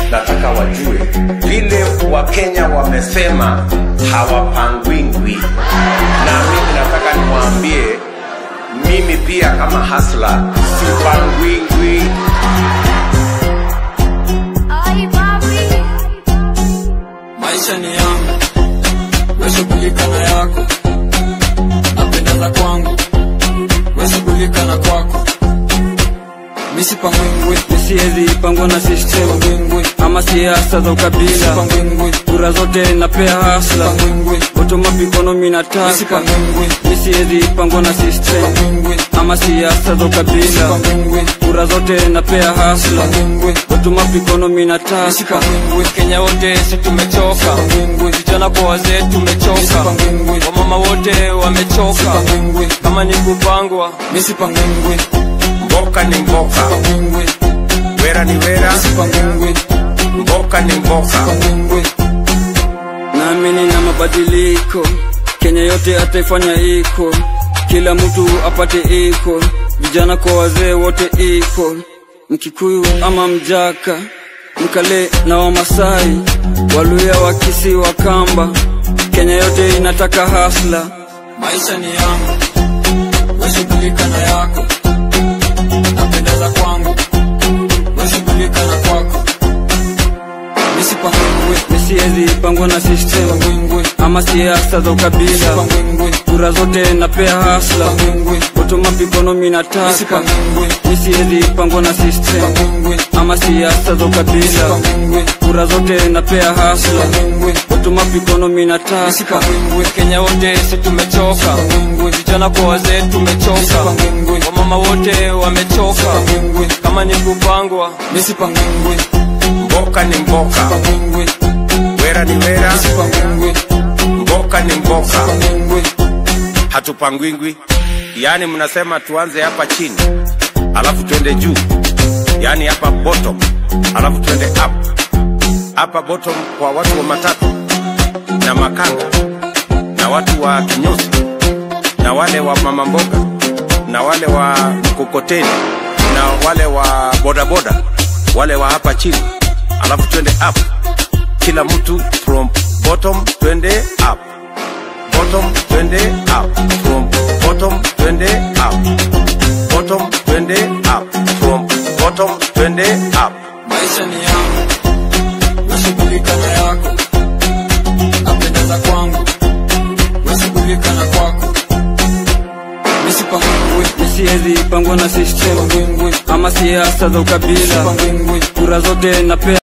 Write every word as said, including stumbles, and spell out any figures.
nataka wajue vile Wakenya wamesema hawapangwingwi, na mimi nataka niwaambie mimi pia kama hasla sipangwingwi. Maisha ni yangu, weshughulika na yako, napendeza kwangu, weshughulika kwako. Misi pangwingwi, misiezi pangwa na system pangwingwi, ama siasa za ukabila pangwingwi, kura zote napea hasla pangwingwi, bottom-up economy nataka. Misi pangwingwi, misiezi pangwa na system pangwingwi, ama siasa za ukabila pangwingwi, kura zote napea hasla pangwingwi, bottom-up economy nataka. Misi pangwingwi, Kenya wote si tumechoka pangwingwi, vijana kwa wazee tumechoka pangwingwi, wamama wote wamechoka pangwingwi, kama ni kupangwa. Misi pangwingwi, mboka ni mboka, wera ni wera, mboka ni mboka. Naamini na mabadiliko, Kenya yote ataifanya iko, kila mtu apate iko, vijana kwa wazee wote iko, Mkikuyu ama Mjaka, Mkale na Wamasai, Waluya, Wakisi, Wakamba, Kenya yote inataka hasla. Maisha ni yangu, weshughulika na yako, napendeza kwangu, weshughulika na kwako. Misi pangwingwi, misiezi pangwa na system pangwingwi, ama siasa za ukabila pangwingwi, kura zote napea hasla pangwingwi, bottom-up economy nataka. Misi pangwingwi, misiezi pangwa na system pangwingwi, ama siasa za ukabila pangwingwi, kura zote napea hasla pangwingwi, bottom-up economy nataka. Misi pangwingwi, Kenya wote si tumechoka pangwingwi, vijana kwa wazee tumechoka pangwingwi, wamama wote wamechoka pangwingwi, kama ni kupangwa. Misi pangwingwi, mboka ni mboka pangwingwi, wera ni wera, mboka ni mboka, hatupangwingwi. Yani mnasema tuanze hapa chini alafu tuende juu, yani hapa bottom alafu tuende up. Hapa bottom kwa watu wa matatu na makanga na watu wa kinyozi na wale wa mama mboga na wale wa mkokoteni na wale wa bodaboda, wale wa hapa chini alafu tuende up. Kila mtu from bottom twende up, bottom twende up, from bottom twende up, bottom twende up, from bottom twende up. Maisha ni yangu, weshughulika na yako, napendeza kwangu, weshughulika na kwako. Misi pangwingwi, misiezi pangwa na system pangwingwi, ama siasa za ukabila pangwingwi, kura zote napea